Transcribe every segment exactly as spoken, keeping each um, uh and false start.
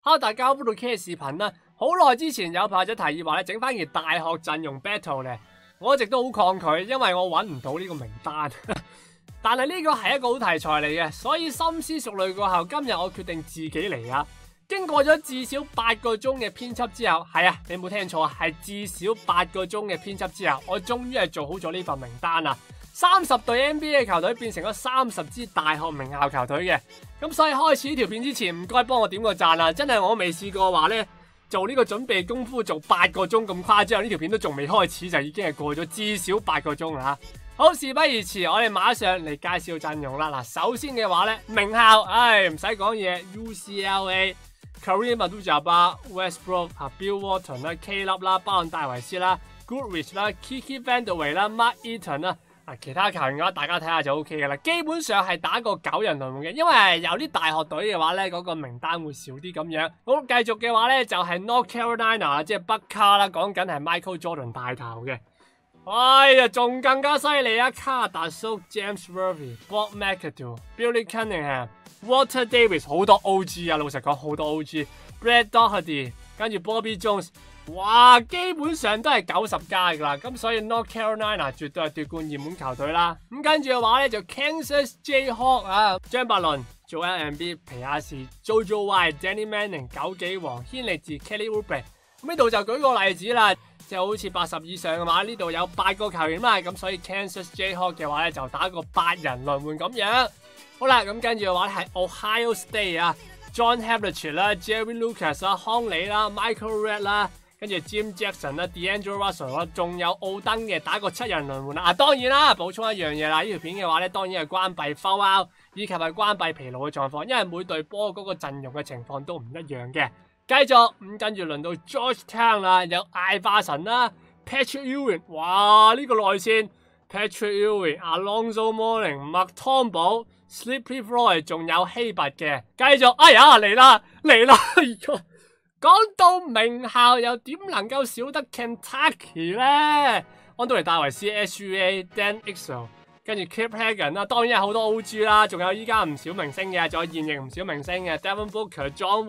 Hello 大家好，歡迎到 K 嘅視頻啦。好耐之前有朋友提議話咧，整翻件大學陣容 battle 咧，我一直都好抗拒，因為我揾唔到呢個名單。但係呢個係一個好題材嚟嘅，所以深思熟慮過後，今日我決定自己嚟啊！經過咗至少八個鐘嘅編輯之後，係啊，你冇聽錯啊，係至少八個鐘嘅編輯之後，我終於係做好咗呢份名單啦。三十隊 N B A 嘅球隊變成咗三十支大學名校球隊嘅，咁所以開始呢條片之前，唔該幫我點個讚啊！真係我未試過話呢，做呢個準備功夫做八個鐘咁誇張，呢條片都仲未開始就已經係過咗至少八個鐘啦。好，事不宜遲，我哋馬上嚟介紹陣容啦。嗱，首先嘅話呢，名校，唉，唔使講嘢 ，U C L A、Kareem Abdul-Jabbar、Westbrook 啊、Bill Walton 啦、Caleb 啦、巴倫戴維斯啦、Goodrich 啦、Kiki Vandeweghe 啦、Mark Eaton 啦。啊，其他球員嘅話，大家睇下就 O K 嘅啦。基本上係打個九人輪換嘅，因為有啲大學隊嘅話咧，嗰、那個名單會少啲咁樣。好，繼續嘅話咧就係、是、North Carolina 即係北卡啦，講緊係 Michael Jordan 帶頭嘅。哎呀，仲更加犀利啊！卡達蘇、James Worthy、Bob McAdoo、Billy Cunningham、Walter Davis 好多 O G 啊，老實講好多 O G。Brad Daugherty 跟住 Bobby Jones。哇，基本上都係九十加噶啦，咁所以 North Carolina 絕對係奪冠熱門球隊啦。咁跟住嘅話咧就 Kansas Jayhawks 啊，張伯倫、Joel Embiid、皮亞士、JoJo White、Danny Manning、九幾王、軒利治、Kelly Oubre。咁呢度就舉個例子啦，即係好似八十以上嘅話，呢度有八個球員嘛，咁所以 Kansas Jayhawks 嘅話咧就打個八人輪換咁樣。好啦，咁跟住嘅話咧係 Ohio State 啊 ，John Havlicek 啦、Jerry Lucas 啦、康利啦、Michael Redd 啦。跟住 Jim Jackson 啦 ，D'Angelo Russell 啦，仲有奧登嘅打個七人輪換啦。啊，當然啦，補充一樣嘢啦，呢條片嘅話咧，當然係關閉 foul out 以及係關閉疲勞嘅狀況，因為每隊波嗰個陣容嘅情況都唔一樣嘅。繼續咁跟住輪到 Georgetown 啦，有艾巴神啦 ，Patrick Ewing， 哇呢、這個內線 Patrick Ewing、Alonzo Mourning、麥湯寶、Sleepy Floyd， 仲有希拔嘅。繼續，哎呀嚟啦嚟啦！講到名校又點能夠少得 Kentucky 咧？安東尼戴維斯 S U A、Dan Ixel， 跟住 Kip Hagan 啦，當然有好多 O G 啦，仲有依家唔少明星嘅，仲有現役唔少明星嘅 Devin Booker、John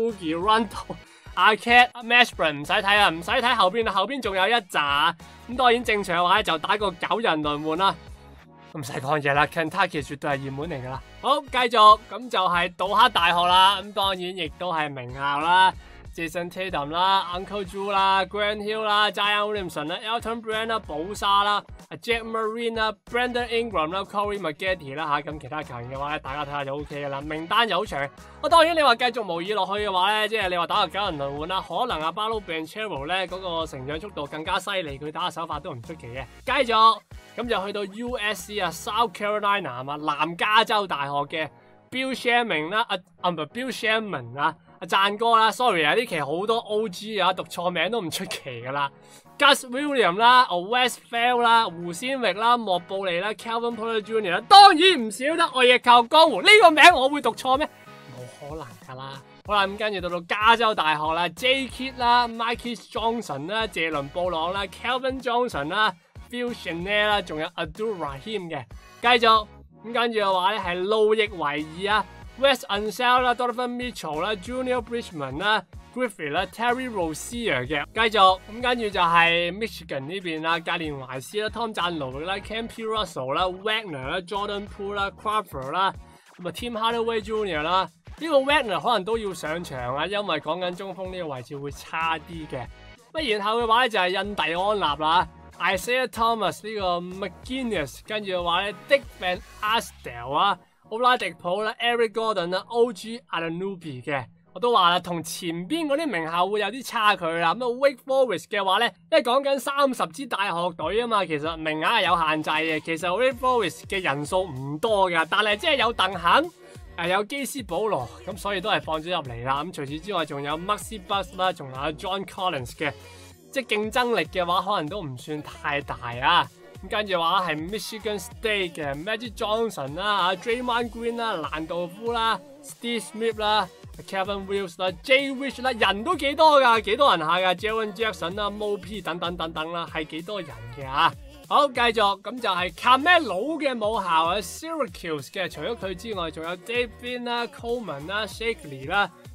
Wall、Boogie、Rondo、Arquette、Mashburn 唔使睇啊，唔使睇後邊啦，後邊仲有一紮。咁當然正常嘅話就打個九人輪換啦，唔使講嘢啦 ，Kentucky 絕對係熱門嚟噶啦。好，繼續咁就係杜克大學啦，咁當然亦都係名校啦。Jason Tatum 啦 ，Uncle Drew 啦 ，Grant Hill 啦 ，Zion Williamson 啦 ，Elton Brand 啦，寶沙啦 ，Jack Marine 啦 ，Brandon Ingram 啦 ，Corey McGarry 啦吓，咁其他球員嘅話咧，大家睇下就 O K 噶啦。名單又好長，我當然你話繼續模擬落去嘅話咧，即係你話打個九人輪換啦，可能阿 Paolo Banchero 咧嗰個成長速度更加犀利，佢打嘅手法都唔出奇嘅。繼續咁就去到 U S C 啊 ，South Carolina 啊嘛，南加州大學嘅 Bill Shaming 啦，啊啊唔係 Bill Shamon 啊。阿贊哥啦 ，sorry 啊，呢期好多 O G 啊，讀錯名都唔出奇噶啦。Gus Williams 啦 ，Westphal 啦，胡先域啦，莫布利啦 ，Calvin Porter Junior 啦，當然唔少得我亦靠江湖呢、這個名我會讀錯咩？冇可能噶啦。好啦，咁跟住到到加州大學啦 ，J Kidd 啦 ，Mikey Johnson 啦，謝倫布朗啦 ，Calvin Johnson 啦 ，Phil Chandler 啦，仲有 Abdul Rahim 嘅。繼續咁跟住嘅話咧係路易維爾啊。Wes Unseld 啦 ，Donovan Mitchell 啦 ，Junior Bridgeman 啦 ，Griffith 啦 ，Terry Rozier 嘅。繼續咁跟住就係 Michigan 呢邊啦，格連懷斯啦 ，Tom 贊奴啦 ，Campy Russell 啦 ，Wagner 啦 ，Jordan Poole 啦 ，Crawford 啦，咁啊 Tim Hardaway Junior 啦。呢個 Wagner 可能都要上場啊，因為講緊中鋒呢個位置會差啲嘅。咁然後嘅話咧就係印第安納啦 ，Isaiah Thomas 呢個 McGuinness， 跟住嘅話咧 Dick Van Arsdale 啊。奧拉迪普啦 ，Eric Gordon 啦 ，O G Anunoby 嘅，我都話啦，同前邊嗰啲名校會有啲差距啦。咁啊 ，Wake Forest 嘅話咧，因為講緊三十支大學隊啊嘛，其實名額係有限制嘅。其實 Wake Forest 嘅人數唔多噶，但係即係有鄧肯，誒有基斯保羅，咁所以都係放咗入嚟啦。咁除此之外，仲有 Maxi Buss 啦，仲有 John Collins 嘅，即係競爭力嘅話，可能都唔算太大啊。跟住話係 Michigan State 嘅 Magic Johnson 啦、啊 Draymond Green 啦、蘭道夫啦、Steve Smith 啦、Kevin Wills 啦、Jay Rich 啦，人都幾多㗎，幾多人下㗎 Jaren Jackson 啦、Mo P 等等等等啦，係幾多人嘅嚇。好，繼續咁就係 Carmelo 嘅母校啊 Syracuse 嘅，除咗佢之外，仲有 Dave Vin 啦、Coleman 啦、Shakely 啦、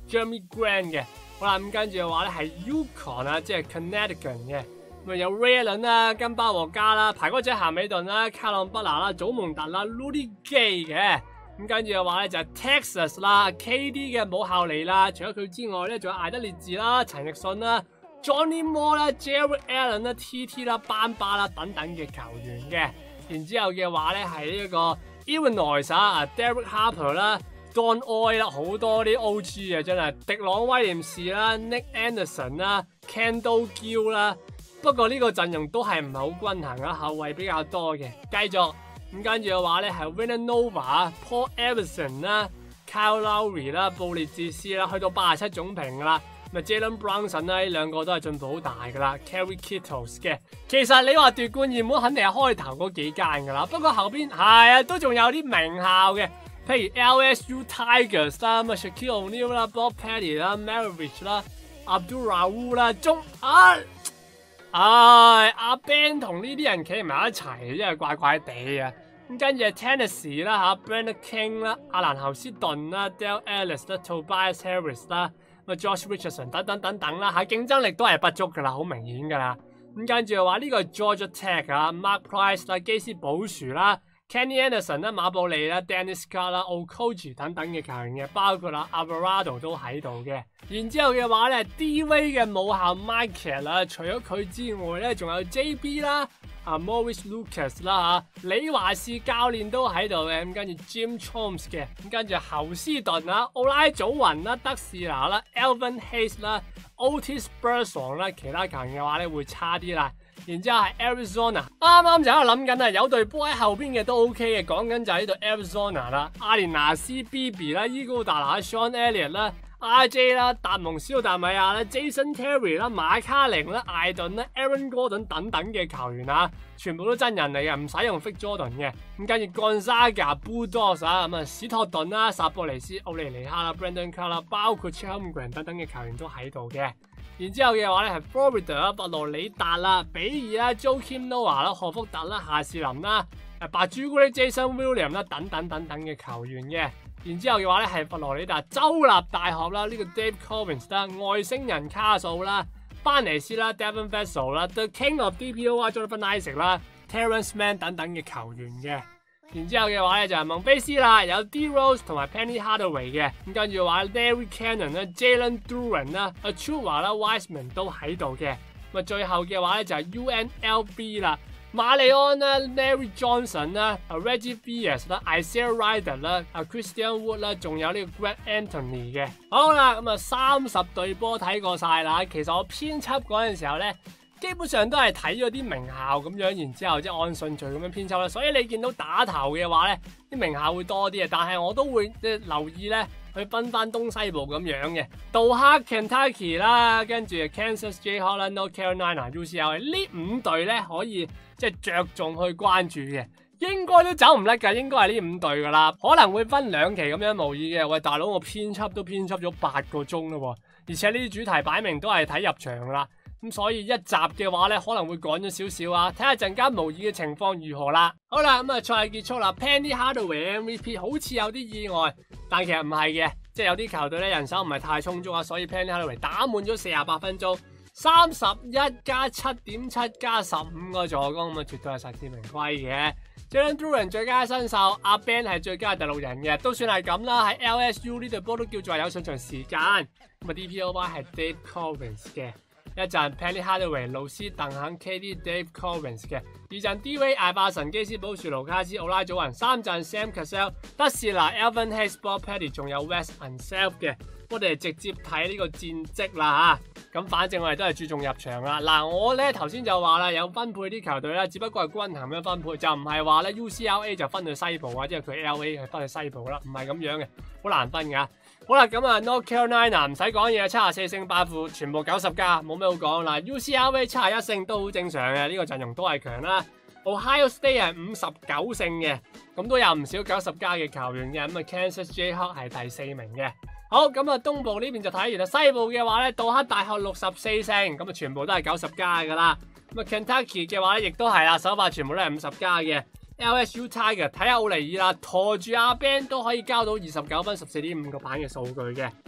Jeremy Grant 嘅。好啦，咁跟住嘅話咧係 Yukon 啊，即係 Connecticut 嘅。咁啊有 Ray Allen 啦、金巴獲加啦、排骨仔咸美頓啦、卡朗不拿啦、祖蒙特啦、Rudy Gay 嘅。咁跟住嘅話咧就係 Texas 啦、K D 嘅武效尼啦，除咗佢之外咧，仲有艾德烈治啦、陳奕迅啦、Johnny Moore 啦、Jared Allen 啦、T T 啦、班巴啦等等嘅球員嘅。然之後嘅話咧係呢一個 Illinois 啊、Derek Harper 啦、Don Oy 啦，好多啲 O G 啊，真係迪朗威廉士啦、Nick Anderson 啦、Kendall Gill 啦。不過呢個陣容都係唔係好均衡啊，後衞比較多嘅。繼續咁跟住嘅話咧係 Villanova、Paul Everson 啦、Kyle Lowry 啦、布列治斯啦，去到八十七總評噶啦。咪 Jalen Brunson 啦，呢兩個都係進步好大噶啦。Kerry Kittles 嘅，其實你話奪冠熱門肯定係開頭嗰幾間噶啦，不過後邊係啊都仲有啲名校嘅，譬如 L S U Tigers 啦、咁啊 Shaquille O'Neal 啦、Bob Petty 啦、Maravich 啦、Abdul Rauf 啦，中啊，唉阿 Ben 同呢啲人企埋一齊，真係怪怪地啊！咁跟住係 Tennessee 啦嚇 ，Brandon King 啦、阿蘭侯斯頓啦、Dale Ellis 啦、Tobias Harris 啦。Josh Richardson 等等等等啦，嚇競爭力都係不足噶啦，好明顯噶啦。咁跟住嘅話，呢、這個係 Georgia Tech 啊 ，Mark Price 啦、基斯保殊啦、Kenny Anderson 啦、馬布利啦、Dennis Scott 啦、Okogie 等等嘅球員嘅，包括啦 Alvarado 都喺度嘅。然之後嘅話咧 ，D-Wade 嘅母校 Michael 啦，除咗佢之外咧，仲有 J B 啦。啊 Maurice Lucas 啦嚇，李華士教練都喺度嘅，咁跟住 Jim Chomes 嘅，咁跟住侯斯頓啦、奧拉祖雲啦、德士拿啦、Elvin Hayes 啦、Otis Burson 啦，其他球員嘅話咧會差啲啦。然之後係 Arizona，啱啱就喺度諗緊啊，有隊波喺後邊嘅都 OK 嘅，講緊就係呢度 Arizona 啦，阿連拿斯 B B 啦、伊高達拿 Sean Elliott 啦。R J 啦、達蒙斯奧達米亞啦、Jason Terry 啦、馬卡寧啦、艾頓啦、Aaron Gordon 等等嘅球員啊，全部都真人嚟嘅，唔使用 Fake Jordan 嘅。咁跟住 Gonzaga Bulldogs 啊，咁啊史托頓啦、薩博尼斯、奧尼尼克啦、Brandon Clark 啦，包括 Chalmers 等等嘅球員都喺度嘅。然之後嘅話咧係 Florida 啦、佛羅里達啦、比爾啦、Joakim Noah 啦、何福特啦、夏士林啦、誒白朱古力 Jason Williams 啦等等等等嘅球員嘅。然之後嘅話咧係佛羅里達州立大學啦，呢、這個 Dave Collins 啦，外星人卡數啦，班尼斯啦 ，Devin Vassell 啦 ，The King of D P O 啊 ，Jonathan Isaac 啦 ，Terrence Mann 等等嘅球員嘅。然之後嘅話咧就係孟菲斯啦，有 D Rose 同埋 Penny Hardaway 嘅。咁跟住嘅話 Larry Cannon 啦 ，Jalen Duren 啦 ，Achua 啦 ，Wiseman 都喺度嘅。咁啊最後嘅話咧就係 U N L V 啦。馬里安啦 ，Larry Johnson 啦 ，Reggie Villas 啦 ，Isaiah Rider 啦，啊 Christian Wood 啦，仲有呢個 Greg Anthony 嘅。好啦，咁啊三十隊波睇過晒啦。其實我編輯嗰陣時候咧，基本上都係睇咗啲名校咁樣，然之後即係按順序咁樣編輯啦。所以你見到打頭嘅話咧，啲名校會多啲嘅，但係我都會即係留意咧。去分翻東西部咁樣嘅，杜克 Kentucky 啦，跟住 Kansas Jayhawks 啦 ，North Carolina U C L A 呢五隊咧可以即係着重去關注嘅，應該都走唔甩㗎，應該係呢五隊㗎啦，可能會分兩期咁樣模擬嘅。喂，大佬我編輯都編輯咗八個鐘咯，而且呢啲主題擺明都係睇入場啦，咁所以一集嘅話咧可能會趕咗少少啊，睇下陣間模擬嘅情況如何啦。好啦，咁啊賽結束啦 ，Penny Hardaway M V P 好似有啲意外。但其實唔係嘅，即係有啲球隊咧人手唔係太充足啊，所以 Penny Hardaway 打滿咗四十八分鐘，三十一加七點七加十五個助攻，咁啊絕對係實至名歸嘅。Jalen Duren 最佳新秀，阿 Ben 係最佳第六人嘅，都算係咁啦。喺 L S U 呢隊波都叫做有上場時間。咁啊 D P O Y 係 Dave Collins 嘅，一陣 Penny Hardaway、路斯鄧肯、K D Dave Collins 嘅。二陣 D-Wade 艾巴神基斯保殊盧卡斯奧拉祖雲，三陣 Sam Cassell 德士拿 Elvin Hayes、Bob Petty 仲有 Wes Unseld 嘅。我哋直接睇呢個戰績啦嚇，咁反正我哋都係注重入場啦。嗱，我咧頭先就話啦，有分配啲球隊啦，只不過係均衡咁樣分配，就唔係話咧 U C L A 就分去西部啊，即係佢 L A 係分去西部啦，唔係咁樣嘅，好難分㗎。好啦，咁啊 North Carolina 唔使講嘢，七十四勝八負，全部九十加，冇咩好講啦。U C L A 七十一勝都好正常嘅，呢個陣容都係強啦。Ohio State 係五十九勝嘅，咁都有唔少九十加嘅球員嘅，咁啊 Kansas Jayhawks 係第四名嘅。好，咁啊東部呢邊就睇完啦，西部嘅話咧，杜克大學六十四勝，咁啊全部都係九十加噶啦。咁啊 Kentucky 嘅話咧，亦都係啦，首發全部都係五十加嘅。L S U Tiger 睇下奧尼爾啦，陀住阿 Ben 都可以交到二十九分、十四點五個板嘅數據嘅。咁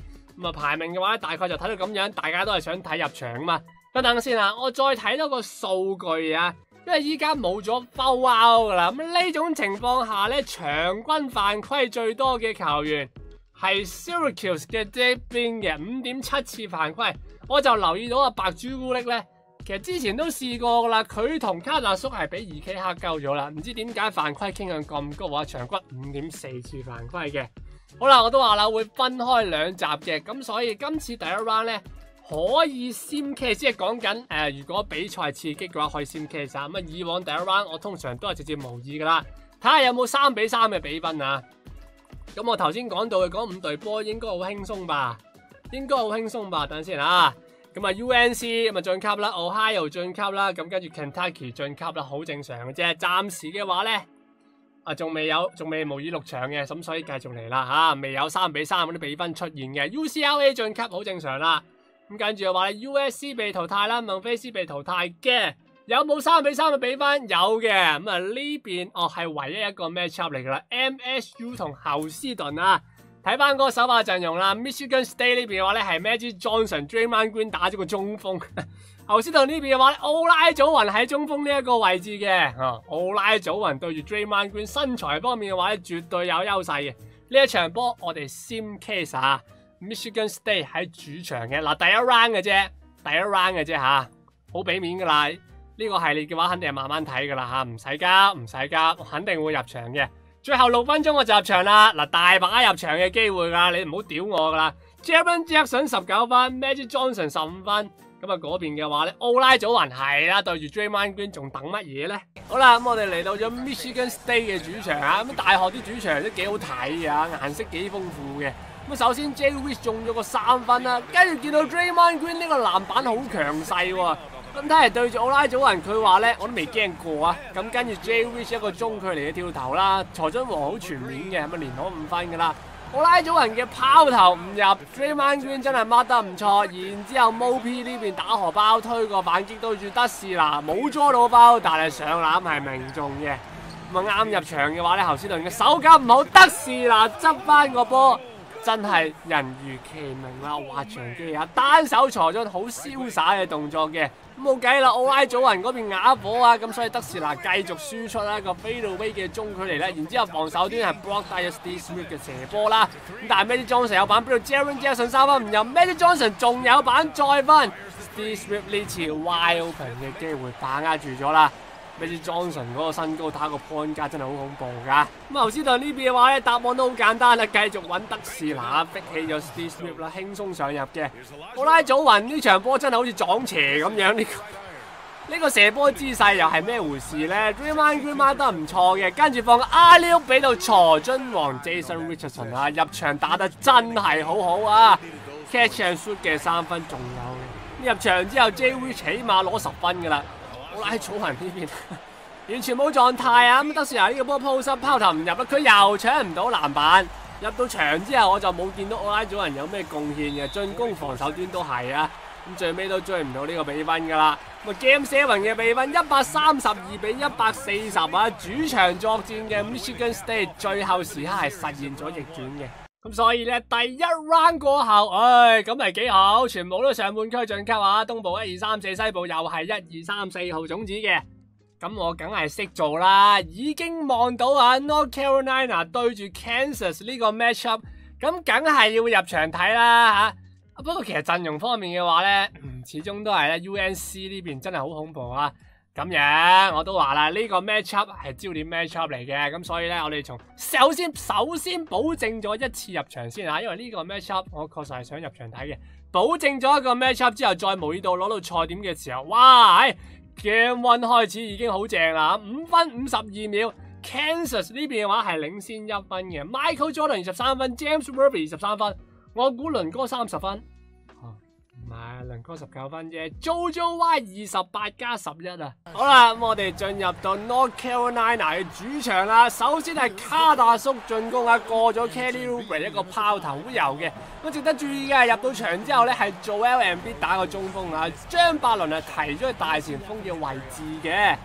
咁啊排名嘅話咧，大概就睇到咁樣，大家都係想睇入場啊嘛。等等先啊，我再睇多個數據啊，因為依家冇咗 foul out 噶啦。咁呢種情況下咧，場均犯規最多嘅球員係 Syracuse 嘅這邊嘅五點七次犯規。我就留意到啊，白朱古力咧。其實之前都試過噶啦，佢同卡達叔係俾二 K 黑鳩咗啦，唔知點解犯規傾向咁高啊？場均五點四次犯規嘅。好啦，我都話啦會分開兩集嘅，咁所以今次第一 round 咧可以先 case， 即係講緊誒，如果比賽刺激嘅話可以先 case 啊。咁啊，以往第一 round 我通常都係直接模擬噶啦，睇下有冇三比三嘅比分啊。咁我頭先講到嘅嗰五隊波應該好輕鬆吧？應該好輕鬆吧？等陣先啊。咁啊 U N C 咁啊晉級啦 ，Ohio 晉級啦，咁跟住 Kentucky 晉級啦，好正常嘅啫。暫時嘅話咧，啊仲未有，仲未模擬六場嘅，咁所以繼續嚟啦吓，未有三比三嗰啲比分出現嘅。U C L A 晉級好正常啦，咁跟住嘅話咧 U S C 被淘汰啦，孟菲斯被淘汰嘅，有冇三比三嘅比分？有嘅，咁啊呢邊哦係唯一一個 matchup 嚟噶啦 ，M S U 同侯斯頓啊。睇翻嗰個首發陣容啦 ，Michigan State 呢邊嘅話咧係 Magic Johnson、Draymond Green 打咗個中鋒，侯斯頓呢邊嘅話咧，奧拉祖雲喺中鋒呢一個位置嘅，啊，奧拉祖雲對住 Draymond Green 身材方面嘅話咧絕對有優勢嘅。呢一場波我哋先 case 啊 ，Michigan State 喺主場嘅，嗱第一 round 嘅啫，第一 round 嘅啫吓，好俾面噶啦，呢、這個系列嘅話肯定係慢慢睇噶啦吓，唔使急唔使急，肯定會入場嘅。最後六分鐘我就入場啦，嗱大把入場嘅機會噶，你唔好屌我噶啦。Jaren Jackson 十九分 ，Magic Johnson 十五分，咁啊嗰邊嘅話咧，奧拉祖雲係啦，對住 Draymond Green 仲等乜嘢咧？好啦，咁我哋嚟到咗 Michigan State 嘅主場啊，咁大學啲主場都幾好睇啊，顏色幾豐富嘅。咁首先 Jay Rich 中咗個三分啦，跟住見到 Draymond Green 呢個籃板好強勢喎。咁睇嚟對住奧拉祖雲，佢話咧我都未驚過啊！咁跟住 Jay Rich 一個中距離嘅跳投啦，財津王好全面嘅，咁啊連攞五分噶啦。奧拉祖雲嘅拋投唔入 ，Draymond Green 真係 mark 得唔錯。然之後 Mo P 呢邊打荷包推個反擊對住德士拿，冇捉到包，但係上籃係命中嘅。咁啊啱入場嘅話咧，侯斯頓嘅手感唔好，德士拿執翻個波。真係人如其名啦，滑翔機啊，單手裁進好瀟灑嘅動作嘅，冇計啦，奧拉祖雲嗰邊啞火啊，咁所以德士拿繼續輸出啦個 fadeaway 嘅中距離咧，然之後防守端係 block 低咗 Steve Smith 嘅射波啦，咁但係 Magic Johnson 有板，俾到 Jaren Jackson 三分唔入 ，Magic Johnson 仲有板再分 ，Steve Smith 呢次 wide open 嘅機會把握住咗啦。Magic Johnson 嗰個身高打個 point guard 真係好恐怖噶。咁侯斯頓呢邊嘅話咧，答案都好簡單啦，繼續揾德士拿逼起咗 Steve Smith 啦，輕鬆上入嘅。奧拉祖雲呢場波真係好似撞邪咁樣，呢、這個呢、這個射波姿勢又係咩回事咧 ？Draymond Green mark得唔錯嘅，跟住放個阿溜俾到財津王 Jason Richardson 啊，入場打得真係好好啊 ！Catch and shoot 嘅三分仲有嘅，入場之後 Jay Rich 起碼攞十分噶啦。奧拉祖雲呢邊完全冇狀態啊！咁德士拿呢個波 post up 拋投唔入啦，佢又搶唔到籃板。入到場之後我就冇見到奧拉祖雲有咩貢獻嘅，進攻防守端都係啊。咁最尾都追唔到呢個比分噶啦。咁 Game Seven 嘅比分一百三十二比一百四十啊！主場作戰嘅 Michigan State 最後時刻係實現咗逆轉嘅。咁所以咧，第一 round 過後，唉，咁係幾好，全部都上半區晉級啊！東部一二三四，西部又係一二三四號種子嘅，咁我梗係識做啦，已經望到啊 North Carolina 對住 Kansas 呢個 matchup，咁梗係要入場睇啦吓。不過其實陣容方面嘅話咧，始終都係咧 U N C 呢邊真係好恐怖啊！咁樣我都話啦，呢、這個 matchup 係焦點 matchup 嚟嘅，咁所以咧我哋從首先首先保證咗一次入場先吓，因為呢個 matchup 我確實係想入場睇嘅，保證咗一個 matchup 之後再模擬到攞到賽點嘅時候，哇！Game One 開始已經好正啦，五分五十二秒 ，Kansas 呢邊嘅話係領先一分嘅 ，Michael Jordan 二十三分 ，James Worthy 二十三分，我估倫哥三十分。唔係，倫哥十九分啫 ，JoJo Y 二十八加十一啊！好啦，咁我哋進入到 North Carolina 嘅主場啦。首先係卡達叔進攻啊，過咗 Kelly Oubre 一個拋投好油嘅。咁值得注意嘅係入到場之後咧，係做 Joel Embiid 打個中鋒啊，張伯倫係提咗去大前鋒嘅位置嘅。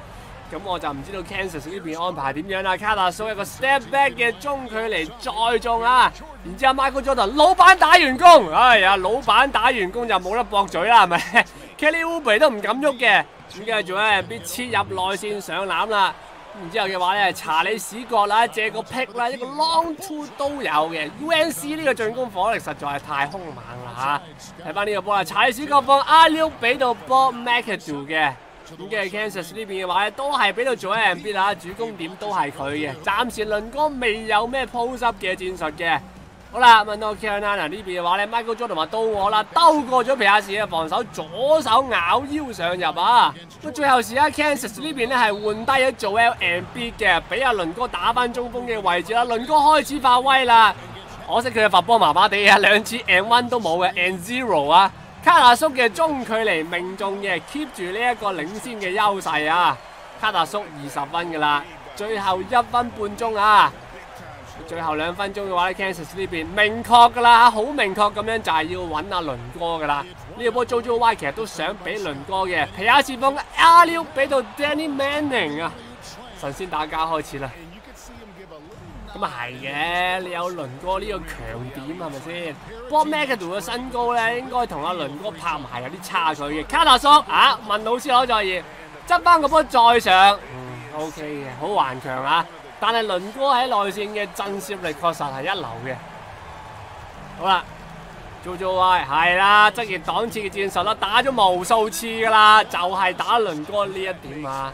咁我就唔知道 Kansas 呢邊安排點樣啦。卡達蘇一個 step back 嘅中距離再中啊！然之後 Michael Jordan 老闆打完工，哎呀，老闆打完工就冇得駁嘴啦，係咪 ？Kelly Oubre 都唔敢喐嘅，咁跟住仲有人必切入內線上籃啦。然之後嘅話咧，查理史葛啦，借個 pick 啦，一個 long two 都有嘅。U N C 呢個進攻火力實在係太兇猛啦嚇！睇翻呢個波啦，查理史葛放 alley-oop 俾到 Bob McAdoo 嘅。咁嘅 Kansas 呢邊嘅話咧，都係俾到做 M B 啦，主攻點都係佢嘅。暫時倫哥未有咩 post up 嘅戰術嘅。好啦，問到 Carolina 呢邊嘅話咧 ，Michael Jordan 話到我啦，兜過咗皮亞士嘅防守，左手咬腰上入啊！咁最後時間 Kansas 呢邊咧係換低咗做 L M B 嘅，俾阿倫哥打翻中鋒嘅位置啦。倫哥開始發威啦，可惜佢嘅罰波麻麻地啊，兩次 and one 都冇嘅 and zero 啊！卡達叔嘅中距離命中嘅 keep 住呢一個領先嘅優勢啊！卡達叔二十分噶啦，最後一分半鐘啊！最後兩分鐘嘅話咧 ，Kansas 呢邊明確噶啦，好明確咁樣就係要揾阿倫哥噶啦。呢個波 JoJo Y 其實都想俾倫哥嘅，皮亞士放 alley-oop 俾到 Danny Manning 啊！神仙打交開始啦。咁啊係嘅，你有倫哥呢個強點係咪先 ？Bob McAdoo 嘅身高咧，應該同阿倫哥拍埋有啲差距嘅。卡達叔啊，問老師攞作業，執翻個波再上，嗯 OK 嘅，好頑強啊！但係倫哥喺內線嘅震懾力確實係一流嘅。好啦 ，JoJo Y 係啦，職業檔次嘅戰術啦，打咗無數次噶啦，就係、是、打倫哥呢一點啊。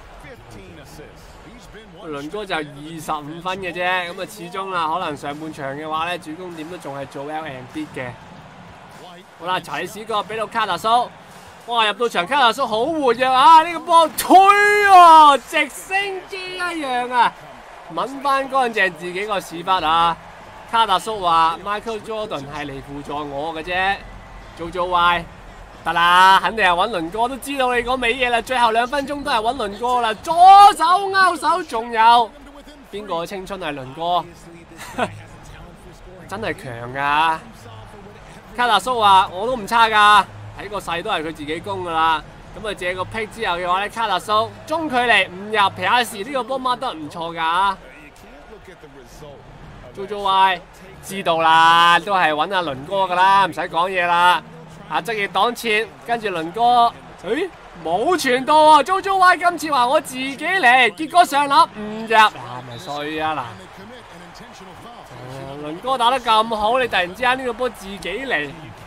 倫哥就二十五分嘅啫，咁啊始終啦，可能上半場嘅話咧，主攻點都仲係做 L and B 嘅。好啦，查理史葛俾到卡達蘇，哇入到場卡達蘇好活躍啊！呢、這個波推啊，直升機一樣啊！揾翻乾淨自己個屎忽啊！卡達叔話 Michael Jordan 係嚟輔助我嘅啫，做做壞得啦，肯定係揾倫哥，都知道你講尾嘢啦。最後兩分鐘都係揾倫哥啦，左手勾手，仲有邊個青春係倫哥？真係強噶！卡達叔話我都唔差噶，睇個勢都係佢自己攻噶啦。咁啊借個 pick 之後嘅話咧，卡達蘇中距離唔入，皮亞士呢個波 mark 得唔錯㗎。JoJo Y 知道啦，都係揾阿倫哥㗎啦，唔使講嘢啦。啊職業擋切，跟住倫哥，誒冇傳到啊 ！JoJo Y 今次話我自己嚟，結果上籃唔入，嗱咪衰啊嗱！倫哥打得咁好，你突然之間呢個波自己嚟，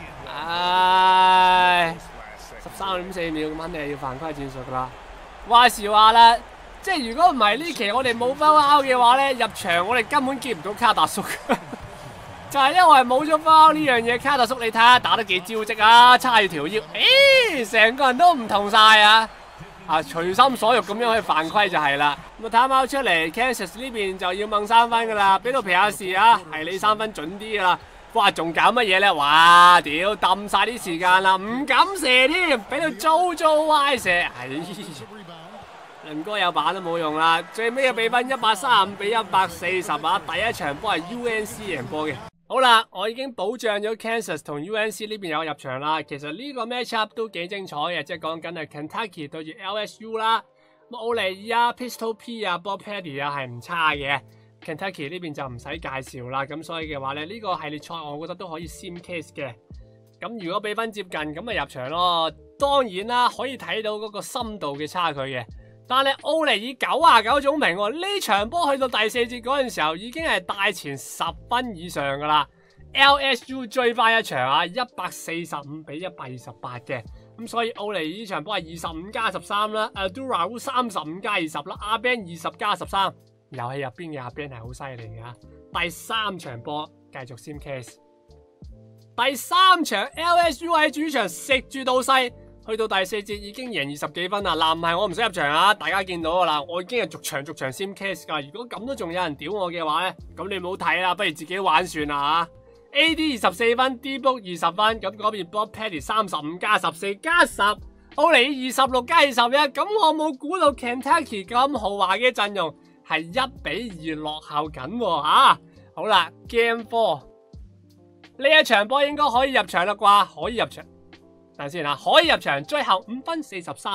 唉〜十三點四秒咁肯定係要犯規戰術噶啦。話時話啦，即係如果唔係呢期我哋冇 foul 嘅話咧，入場我哋根本見唔到卡達叔。就係因為冇咗 foul 呢樣嘢，卡達叔你睇下打得幾招積啊，叉住條腰，誒成個人都唔同晒啊！啊隨心所欲咁樣去犯規就係啦。咁啊睇貓出嚟 ，Kansas 呢邊就要掹三分噶啦，俾到皮亞士啊，係你三分準啲噶啦。哇！仲搞乜嘢咧？哇！屌，抌晒啲時間啦，唔敢射添，俾到 JoJo Y 射，唉！倫哥有板都冇用啦，最尾嘅比分一百三十五比一百四十啊！第一場波係 U N C 贏波嘅。好啦，我已經保障咗 Kansas 同 U N C 呢邊有入場啦。其實呢個 match up 都幾精彩嘅，即係講緊係 Kentucky 對住 L S U 啦。咁奧尼爾啊、Pistol P 啊、Bob Petty 啊係唔差嘅。Kentucky 呢邊就唔使介紹啦，咁所以嘅話咧，呢、這個系列賽我覺得都可以 sim case 嘅。咁如果比分接近，咁咪入場咯。當然啦，可以睇到嗰個深度嘅差距嘅。但係奧尼爾九啊九總評喎，呢場波去到第四節嗰陣時候已經係帶前十分以上噶啦。L S U 追翻一場啊，一百四十五比一百二十八嘅。咁所以奧尼爾呢場波係二十五加十三啦 ，Abdul-Rauf 三十五加二十啦，阿 Ben 二十加十三。遊戲入邊嘅阿 Ben 係好犀利嘅。第三場波繼續 sim case， 第三場 L S U 喺主場食住到勢，去到第四節已經贏二十幾分啦。嗱唔係我唔使入場啊，大家見到噶啦，我已經係逐場逐場 sim case 噶。如果咁都仲有人屌我嘅話咧，咁你唔好睇啦，不如自己玩算啦吓。A D 二十四分 ，D-Book 二十分，咁嗰邊 Bob Petty 三十五加十四加十，奧尼爾二十六加二十一，咁我冇估到 Kentucky 咁豪華嘅陣容。係一比二落後緊喎吓，好啦 ，Game Four 呢一場波應該可以入場啦啩，可以入場，等先吓，可以入場，最後五分四十三秒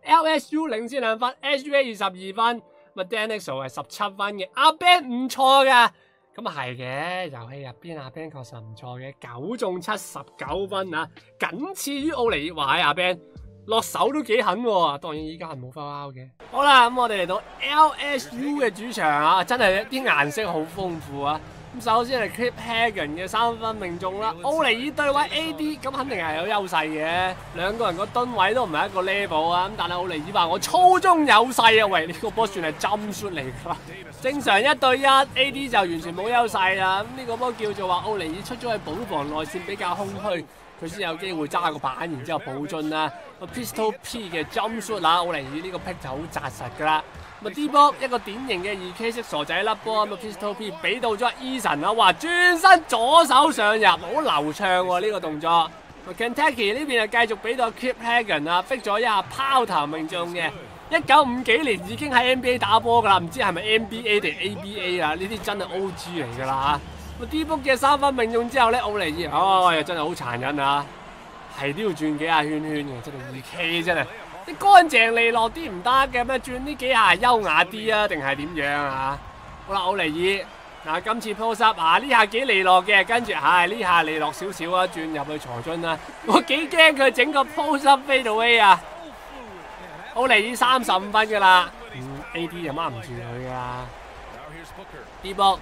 L S U 領先兩分 ，S U A 二十二分，咁 Danixo 係十七分嘅。阿 Ben 唔錯㗎，咁啊係嘅，遊戲入邊阿 Ben 確實唔錯嘅，九中七十九分啊，僅次於奧尼爾華阿 Ben。落手都幾狠喎，當然依家係冇 foul 嘅。好啦，咁我哋嚟到 L S U 嘅主場啊，真係啲顏色好豐富啊！咁首先係 Clip Hagan 嘅三分命中啦，奧尼爾對位 A D， 咁肯定係有優勢嘅。兩個人個噸位都唔係一個 level 啊，咁但係奧尼爾話我粗中有細啊，喂，呢、這個波算係針 shoot 嚟㗎啦。正常一對一 ，A D 就完全冇優勢啦。咁呢個波叫做話奧尼爾出咗去補防內線比較空虛。佢先有機會揸個板，然之後補進啦。個 Pistol P 嘅 jump shot 啦，奧尼爾呢個 pick 就好紮實噶啦。咁啊 D 波一個典型嘅二 K 式傻仔粒波，咁啊 Pistol P 俾到咗 Eason 啦，哇轉身左手上入，好流暢喎呢個動作。Kentucky 呢邊啊繼續俾到 Clip Hagan 啊，逼咗一下拋投命中嘅。一九五幾年已經喺 N B A 打波噶啦，唔知係咪 N B A 定 A B A 啊？呢啲真係 O G 嚟噶啦。D 波嘅三分命中之後咧，奧尼爾哦又真係好殘忍啊，係都要轉幾下圈圈嘅，真係二 K 真係，啲乾淨利落啲唔得嘅咩？轉呢幾下優雅啲啊，定係點樣啊？好啦，奧尼爾嗱今次 post up 啊呢下幾利落嘅，跟住唉呢下利落少少啊，轉入去財津啦，我幾驚佢整個 post up fade away 啊！奧尼爾三十五分噶啦，嗯 A D 又掹唔住佢噶 ，D 波。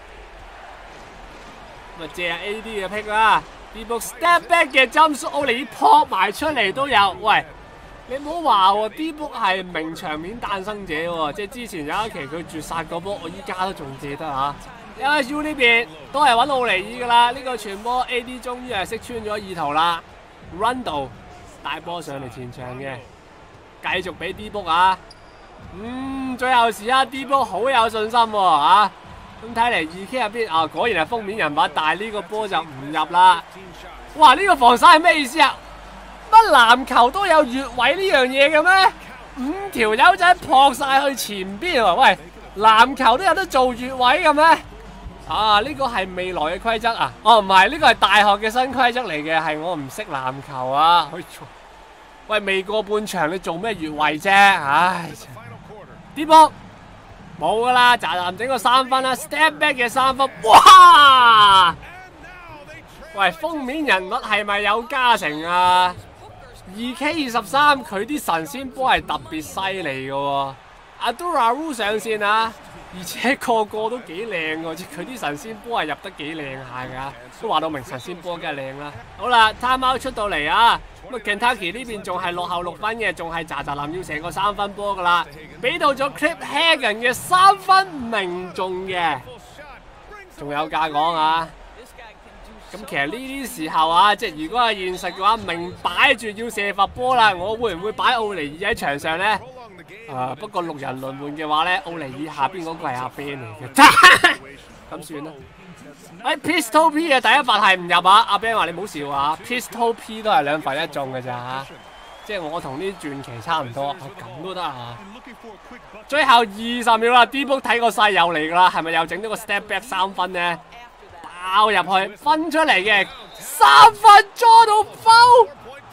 咪借下 A D 嘅 pick 啦 ，D 波 step back 嘅 jump shot， 奧尼爾撲埋出嚟都有。喂，你唔好話喎 ，D 波係名場面誕生者喎，即係之前有一期佢絕殺嗰波，我依家都仲記得嚇。L S U 呢邊都係揾奧尼爾噶啦，呢、這個傳波 A D 終於係識穿咗意圖啦 ，Rondo 帶波上嚟前場嘅，繼續俾 D 波啊。嗯，最後時刻 D 波好有信心喎啊！咁睇嚟二 K 入邊啊，果然係封面人物，但係呢個波就唔入啦。哇！呢、這個防守係咩意思啊？乜籃球都有越位呢樣嘢嘅咩？五條友仔撲晒去前邊喎！喂，籃球都有得做越位嘅咩？啊！呢、這個係未來嘅規則啊？哦，唔係，呢、這個係大學嘅新規則嚟嘅，係我唔識籃球啊！喂，未過半場你做咩越位啫？唉，啲波。冇噶啦，渣男整個三分啦 ，step back 嘅三分，哇！喂，封面人物係咪有加成啊？二 K 二十三，佢啲神仙波係特別犀利嘅喎。Abdul-Rauf 上線啊，而且個個都幾靚喎，佢啲神仙波係入得幾靚下㗎，都話到明神仙波梗係靚啦。好啦 ，time out 出到嚟啊！咁啊 Kentucky 呢邊仲係落後六分嘅，仲係渣渣林要成個三分波噶啦，俾到咗 Clip Hagan 嘅三分命中嘅，仲有價講啊！咁其實呢啲時候啊，即係如果係現實嘅話，明擺住要射罰波啦，我會唔會擺奧尼爾喺場上咧？啊，不過六人輪換嘅話咧，奧尼爾下邊嗰個係阿 Ben 嚟嘅，咁算啦。喺 Pistol P 嘅第一罰係唔入啊！阿 Ben 話你唔好笑啊 ，Pistol P 都係兩罰一中嘅咋嚇，即係我同啲傳奇差唔多，咁都得啊！最後二十秒啦 ，D 波睇個勢又嚟㗎啦，係咪又整咗個 step back 三分呢？爆入去分出嚟嘅三分捉到 foul，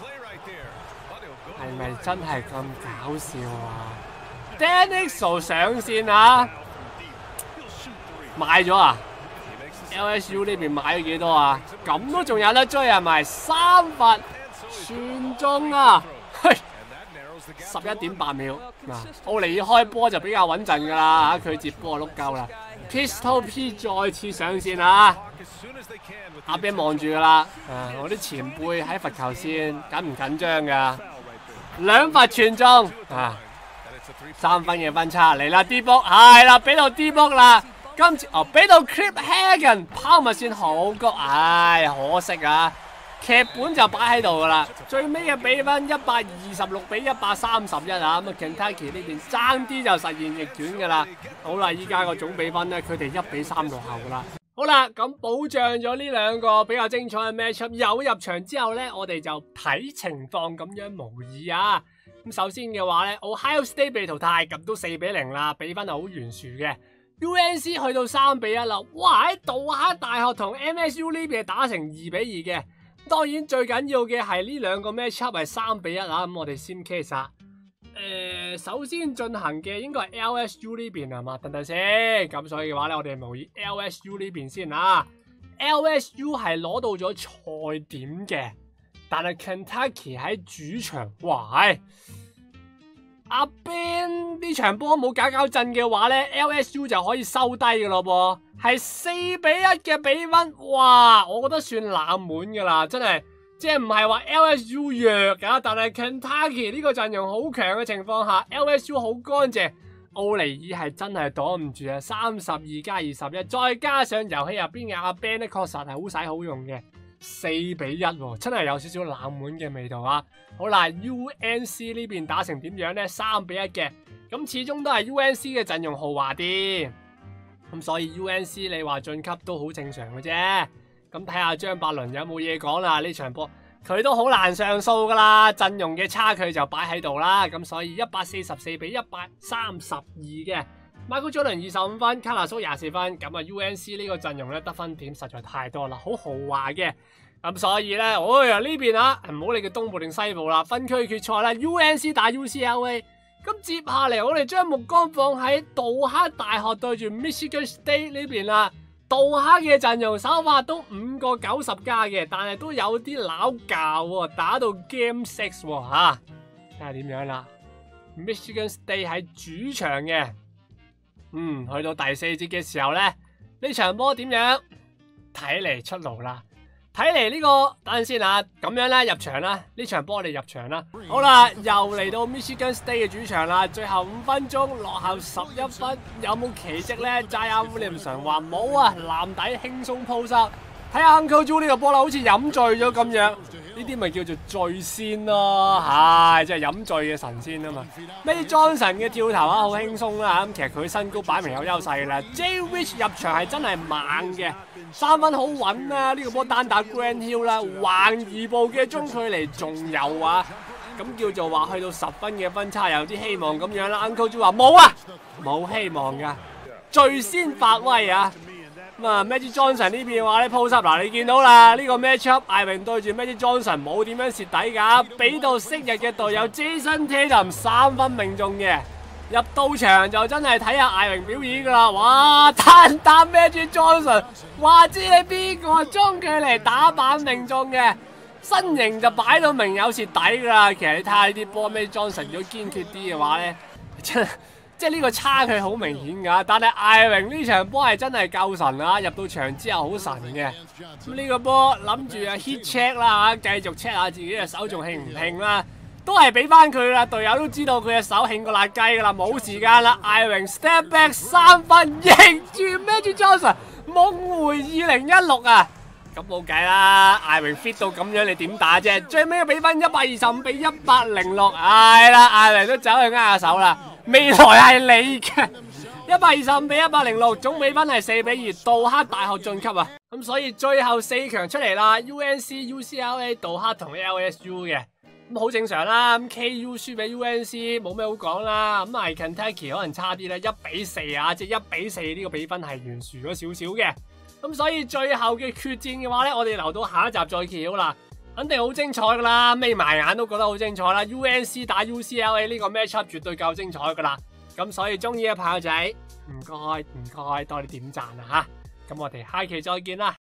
係咪真係咁搞笑啊 ？Danixo 上線啊，買咗啊 ？L S U 呢邊買咗幾多啊？咁都仲有得追係咪？三罰算中啊！十一點八秒嗱，奧尼爾開波就比較穩陣㗎啦嚇，佢接波就碌夠啦。Pistol P 再次上線啊！阿 Ben 望住㗎啦，啊！我啲前輩喺罰球線緊唔緊張㗎？兩罰全中啊！三分嘅分差嚟啦 ，D 波係啦，俾到 D 波啦。今次哦，俾到 Clip Hagan 拋物線好高，唉，可惜啊！劇本就擺喺度噶啦，最尾嘅比分一百二十六比一百三十一啊！咁啊 Kentucky 呢邊爭啲就實現逆轉噶啦。好啦，依家個總比分咧，佢哋一比三落後噶啦。好啦，咁保障咗呢兩個比較精彩嘅 matchup 有入場之後咧，我哋就睇情況咁樣模擬啊。咁首先嘅話咧 ，Ohio State 被淘汰，咁都四比零啦，比分係好懸殊嘅。U N C 去到三比一啦，哇！喺杜克大學同 M S U 呢邊係打成二比二嘅。當然最緊要嘅係呢兩個 matchup 係三比一啊！咁我哋先 case 下誒、呃，首先進行嘅應該係 L S U 呢邊係嘛？等等先，咁所以嘅話咧，我哋模擬 L S U 呢邊先啊。L S U 係攞到咗賽點嘅，但係 Kentucky 喺主場，哇！阿 Ben 呢場波冇搞搞震嘅話咧 ，L S U 就可以收低嘅咯噃，係四比一嘅比分，哇！我覺得算冷門噶啦，真係，即係唔係話 L S U 弱噶，但係 Kentucky 呢個陣容好強嘅情況下 ，L S U 好乾淨，奧尼爾係真係擋唔住啊！三十二加二十一，再加上遊戲入邊嘅阿 Ben 咧，確實係好使好用嘅。四比一、哦，真係有少少冷門嘅味道啊！好啦 ，U N C 呢邊打成點樣呢？三比一嘅，咁始終都係 U N C 嘅陣容豪華啲，咁所以 U N C 你話晉級都好正常嘅啫。咁睇下張伯倫有冇嘢講啦？呢場波佢都好難上訴噶啦，陣容嘅差距就擺喺度啦。咁所以一百四十四比一百三十二嘅。Michael Jordan 二十五分，卡納蘇廿四分，咁啊 U N C 呢個陣容咧得分點實在太多啦，好豪華嘅，咁所以咧，哎呀呢邊啊，唔好理佢東部定西部啦，分區決賽啦 ，U N C 打 U C L A， 咁接下嚟我哋將目光放喺杜克大學對住 Michigan State 呢邊啦，杜克嘅陣容手法都五個九十加嘅，但係都有啲撈教喎，打到 Game Six 喎吓，睇下點樣啦 ，Michigan State 喺主場嘅。嗯，去到第四節嘅時候咧，呢場波點樣？睇嚟出爐啦！睇嚟呢個，等陣先啊，咁樣咧入場啦，呢場波我哋入場啦。好啦，又嚟到 Michigan State 嘅主場啦，最後五分鐘落後十一分，有冇奇蹟咧？Zion Williamson話冇啊，籃底輕鬆鋪塞。睇下 Uncle Joe 呢個波啦，好似飲醉咗咁樣，呢啲咪叫做醉仙咯，唉，即係飲醉嘅神仙啊嘛。Magic Johnson 嘅跳投啊，好輕鬆啦，咁其實佢身高擺明有優勢啦。Jay Rich 入場係真係猛嘅，三分好穩啦，呢個波單打 Grant Hill 啦，橫移步嘅中距離仲有啊，咁叫做話去到十分嘅分差有啲希望咁樣啦。Uncle Joe 話冇啊，冇希望噶，最先發威啊！咁啊 ，Magic Johnson 呢邊嘅話咧 post up 嗱，你見到啦，呢、這個 matchup 艾榮對住 Magic Johnson 冇點樣蝕底噶，俾到昔日嘅隊友 Jason Tatum 三分命中嘅，入到場就真係睇下艾榮表演噶啦，哇，單打 Magic Johnson， 話知你邊個中距離打板命中嘅，身形就擺到明有蝕底噶啦。其實你睇下呢啲波 Magic Johnson 如果堅決啲嘅話咧，真係。即係呢個差距好明顯㗎，但係艾榮呢場波係真係夠神啊！入到場之後好神嘅。咁呢個波諗住啊 hit check 啦嚇，繼續 check 下自己嘅手仲興唔興啦，都係俾翻佢啦。隊友都知道佢嘅手興過辣雞㗎啦，冇時間啦。艾榮 step back 三分，迎住 Magic Johnson 夢回二零一六啊！咁冇計啦，艾榮 fit 到咁樣你點打啫？最尾嘅比分一百二十五比一百零六，係啦，艾榮都走去握下手啦。未來係你嘅，一百二十五比一百零六，總比分係四比二，杜克大學晉級啊！咁所以最後四強出嚟啦 ，U N C、U C L A、杜克同 L S U 嘅，咁好正常啦。咁 K U 輸俾 U N C 冇咩好講啦。咁係 Kentucky 可能差啲咧，一比四啊，即係一比四呢個比分係懸殊咗少少嘅。咁所以最後嘅決戰嘅話咧，我哋留到下一集再揭曉啦。肯定好精彩噶啦，眯埋眼都覺得好精彩啦。U N C 打 U C L A 呢個 matchup 絕對夠精彩噶啦。咁所以中意嘅朋友仔，唔該唔該多啲點讚啦吓。咁我哋下期再見啦。